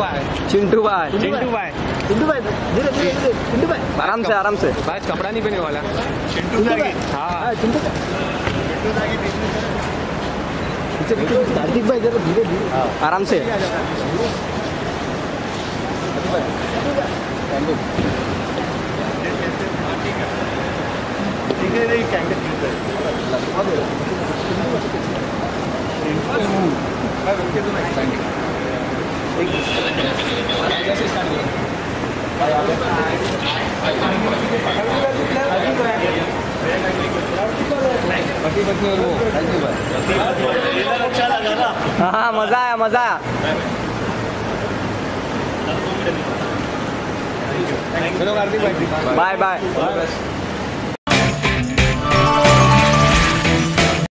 भाई चिंटू भाई चिंटू भाई धीरे धीरे चिंटू भाई आराम से भाई कपड़ा नहीं पहने वाला चिंटू भाई हाँ चिंटू पीछे कार्तिक भाई जरा धीरे धीरे आराम से अच्छा लगा ना? हाँ मजा आया चलो कार्तिक भाई बाय